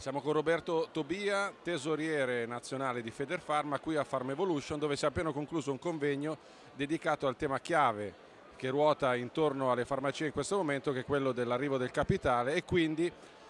Siamo con Roberto Tobia, tesoriere nazionale di Federfarma, qui a Farm Evolution, dove si è appena concluso un convegno dedicato al tema chiave che ruota intorno alle farmacie in questo momento, che è quello dell'arrivo del capitale, e quindi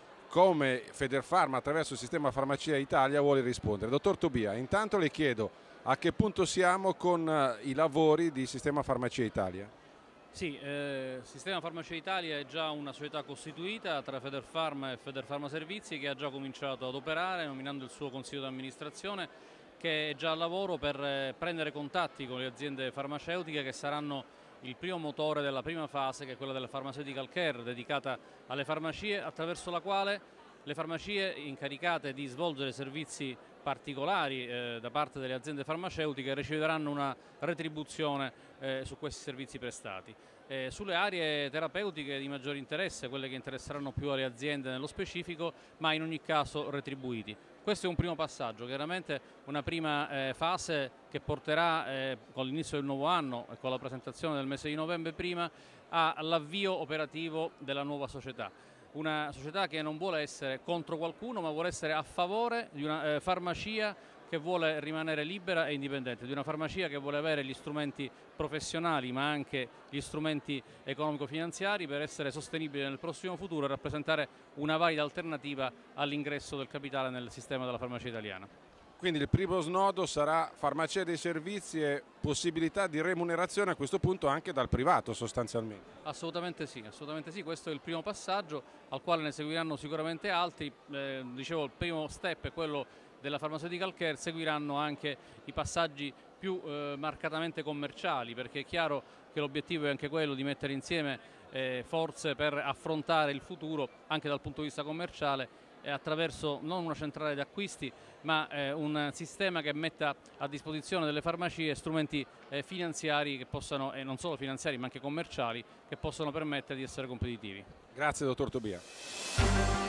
come Federfarma attraverso il sistema Farmacia Italia vuole rispondere. Dottor Tobia, intanto le chiedo a che punto siamo con i lavori di sistema Farmacia Italia. Sì, Sistema Farmacia Italia è già una società costituita tra Federfarma e Federfarma Servizi, che ha già cominciato ad operare nominando il suo consiglio di amministrazione, che è già al lavoro per prendere contatti con le aziende farmaceutiche che saranno il primo motore della prima fase, che è quella della Pharmaceutical Care, dedicata alle farmacie, attraverso la quale le farmacie incaricate di svolgere servizi particolari da parte delle aziende farmaceutiche riceveranno una retribuzione su questi servizi prestati. Sulle aree terapeutiche di maggiore interesse, quelle che interesseranno più alle aziende nello specifico, ma in ogni caso retribuiti. Questo è un primo passaggio, chiaramente una prima fase che porterà con l'inizio del nuovo anno e con la presentazione del mese di novembre prima all'avvio operativo della nuova società. Una società che non vuole essere contro qualcuno, ma vuole essere a favore di una farmacia che vuole rimanere libera e indipendente, di una farmacia che vuole avere gli strumenti professionali ma anche gli strumenti economico-finanziari per essere sostenibile nel prossimo futuro e rappresentare una valida alternativa all'ingresso del capitale nel sistema della farmacia italiana. Quindi il primo snodo sarà farmacia dei servizi e possibilità di remunerazione a questo punto anche dal privato sostanzialmente. Assolutamente sì, questo è il primo passaggio al quale ne seguiranno sicuramente altri. Dicevo, il primo step è quello della Pharmaceutical Care, seguiranno anche i passaggi più marcatamente commerciali, perché è chiaro che l'obiettivo è anche quello di mettere insieme forze per affrontare il futuro anche dal punto di vista commerciale, attraverso non una centrale di acquisti ma un sistema che metta a disposizione delle farmacie strumenti finanziari che possano, e non solo finanziari ma anche commerciali, che possono permettere di essere competitivi. Grazie dottor Tobia.